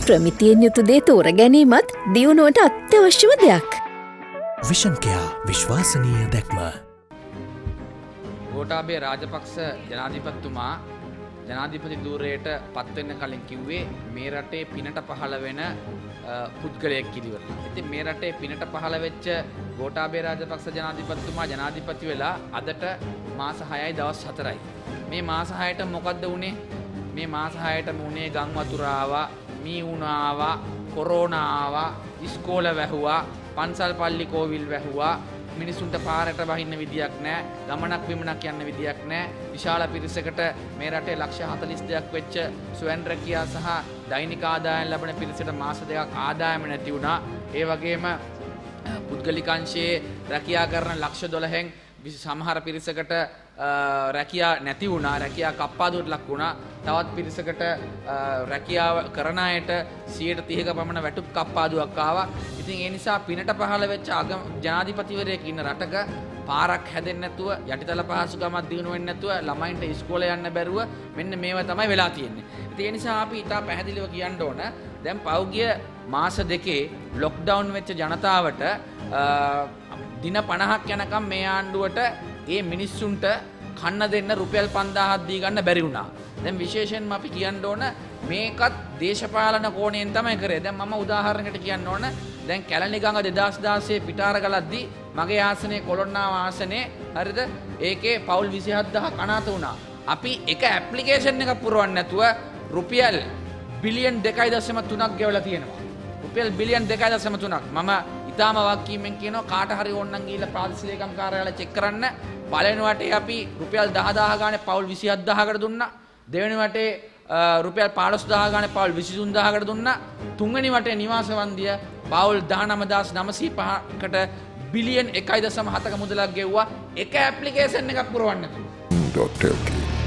ප්‍රමිතියෙන් යුතු දේ තෝර ගැනීමත් දියුණුවට අත්‍යවශ්‍යම දෙයක්. විෂන්කයා විශ්වාසනීය දැක්ම. ගෝඨාභය රාජපක්ෂ ජනාධිපතිතුමා ජනාධිපති ධූරයට පත් වෙන්න කලින් කිව්වේ මේ රටේ පිනට පහළ වෙන පුද්ගලයෙක් ඉදිරියට. ඉතින් මේ රටේ පිනට පහළ වෙච්ච ගෝඨාභය රාජපක්ෂ ජනාධිපතිතුමා ජනාධිපති වෙලා අදට මාස 6යි දවස් 4යි. මේ මාස 6ට මොකද්ද වුනේ? මේ මාස 6ටම උනේ ගම් වතුර ආවා, මී උණ ආවා, කොරෝනා ආවා, ඉස්කෝල වැහුවා, පන්සල් පල්ලි කෝවිල් වැහුවා. මිනිසුන්ට පාරට බහින්න විදියක් නැහැ, ගමනක් බිමනක් යන්න විදියක් නැහැ. විශාල පිරිසකට මේ රටේ ලක්ෂ 42ක් වෙච්ච ස්වයං රැකියා සහ දෛනික ආදායම් ලැබෙන පිරිසට මාස දෙකක් ආදායම නැති වුණා. ඒ වගේම පුද්ගලික අංශයේ රැකියා කරන ලක්ෂ 12න් සමහර පිරිසකට රැකියා නැති වුණා, රැකියා කප්පාදුවට ලක් වුණා. තවත් පිරිසකට රැකියාව කරන අයට 30%ක පමණ වැටුප් කප්පාදුවක් ආවා. ඉතින් ඒ නිසා පිනට පහළ වෙච්ච ජනාධිපතිවරයෙක් ඉන්න රටක පාරක් හැදෙන්නේ නැතුව, යටිතල පහසුකමක් දිනු වෙන්නේ නැතුව, ළමයින්ට ඉස්කෝලේ යන්න බැරුව මෙන්න මේවා තමයි වෙලා තියෙන්නේ. ඉතින් ඒ නිසා අපි ඉතා පැහැදිලිව කියන්න ඕන දැන් පෞගිය මාස දෙකේ ලොක්ඩවුන් වෙච්ච ජනතාවට දින 50ක් යනකම් මේ ආණ්ඩුවට ඒ මිනිස්සුන්ට කන්න දෙන්න රුපියල් 5000ක් දී ගන්න බැරි වුණා. දැන් විශේෂයෙන්ම අපි කියන්න ඕන මේකත් දේශපාලන කෝණයෙන් තමයි කරේ. දැන් මම උදාහරණයකට කියන්න ඕන දැන් කැලණි ගඟ 2016 පිටාර ගලද්දී මගේ ආසනේ කොළොන්නාව ආසනේ හරිද? ඒකේ පවුල් 27000 අනාථ වුණා. අපි එක ඇප්ලිකේෂන් එකක් පුරවන්න නැතුව රුපියල් බිලියන් 2.3ක් ගෙවලා තියෙනවා. රුපියල් බිලියන් 2.3ක්. මම ඉතාම වක්කීමෙන් කියනවා කාට හරි ඕනනම් ගිහිල්ලා ප්‍රාදේශීය ලේකම් කාර්යාලය චෙක් කරන්න. පළවෙනි වටේ අපි රුපියල් 10000 ගානේ පවුල් 27000කට දුන්නා. දෙවෙනි වටේ රුපියල් 15000 ගානේ පවුල් 23000කට දුන්නා. තුන්වෙනි වටේ නිවාස වන්දිය පවුල් 19905කට බිලියන් 1.7ක මුදලක් ගෙව්වා. එක ඇප්ලිකේෂන් එකක් පුරවන්න. .lk